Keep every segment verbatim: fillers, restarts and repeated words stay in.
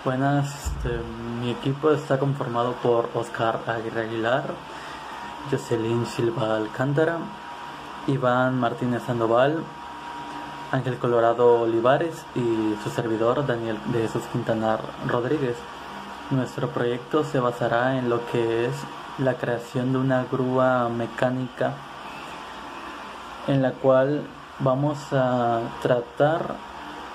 Buenas, este, mi equipo está conformado por Oscar Aguirre Aguilar, Jocelyn Silva Alcántara, Iván Martínez Sandoval, Ángel Colorado Olivares y su servidor Daniel de Jesús Quintanar Rodríguez. Nuestro proyecto se basará en lo que es la creación de una grúa mecánica en la cual vamos a tratar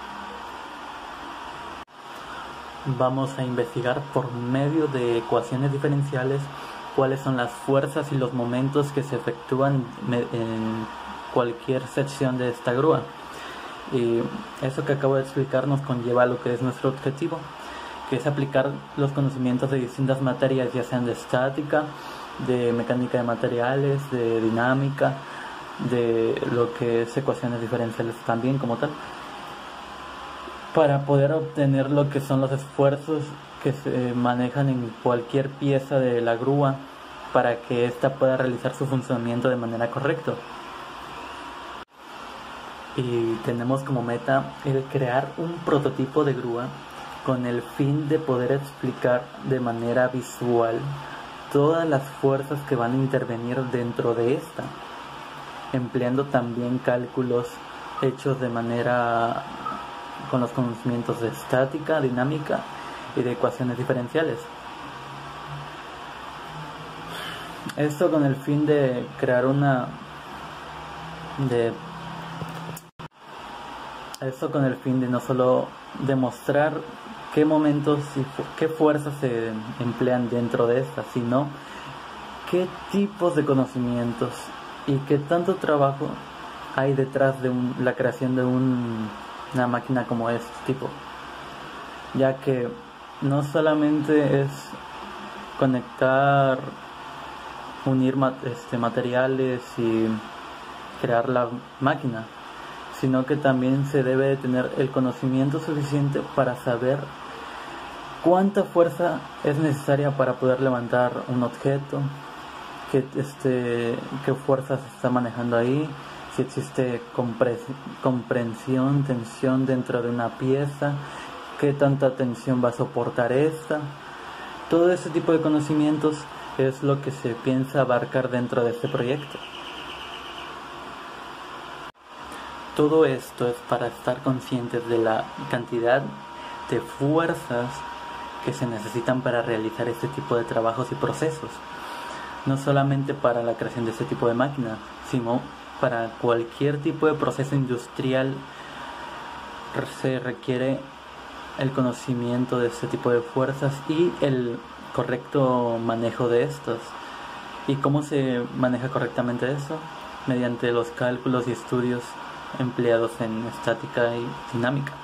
Vamos a investigar por medio de ecuaciones diferenciales cuáles son las fuerzas y los momentos que se efectúan en cualquier sección de esta grúa. Y eso que acabo de explicar nos conlleva a lo que es nuestro objetivo, que es aplicar los conocimientos de distintas materias, ya sean de estática, de mecánica de materiales, de dinámica, de lo que es ecuaciones diferenciales también como tal, para poder obtener lo que son los esfuerzos que se manejan en cualquier pieza de la grúa para que ésta pueda realizar su funcionamiento de manera correcta. Y tenemos como meta el crear un prototipo de grúa con el fin de poder explicar de manera visual todas las fuerzas que van a intervenir dentro de esta, empleando también cálculos hechos de manera con los conocimientos de estática, dinámica y de ecuaciones diferenciales. Esto con el fin de crear una de esto con el fin de no solo demostrar qué momentos y qué fuerzas se emplean dentro de esta, sino qué tipos de conocimientos y qué tanto trabajo hay detrás de un, la creación de un una máquina como este tipo, ya que no solamente es conectar, unir este, materiales y crear la máquina, sino que también se debe de tener el conocimiento suficiente para saber cuánta fuerza es necesaria para poder levantar un objeto, qué, este, qué fuerza se está manejando ahí, si existe comprensión, tensión dentro de una pieza, qué tanta tensión va a soportar esta. Todo ese tipo de conocimientos es lo que se piensa abarcar dentro de este proyecto. Todo esto es para estar conscientes de la cantidad de fuerzas que se necesitan para realizar este tipo de trabajos y procesos. No solamente para la creación de este tipo de máquinas, sino para cualquier tipo de proceso industrial se requiere el conocimiento de este tipo de fuerzas y el correcto manejo de estos. ¿Y cómo se maneja correctamente eso? Mediante los cálculos y estudios empleados en estática y dinámica.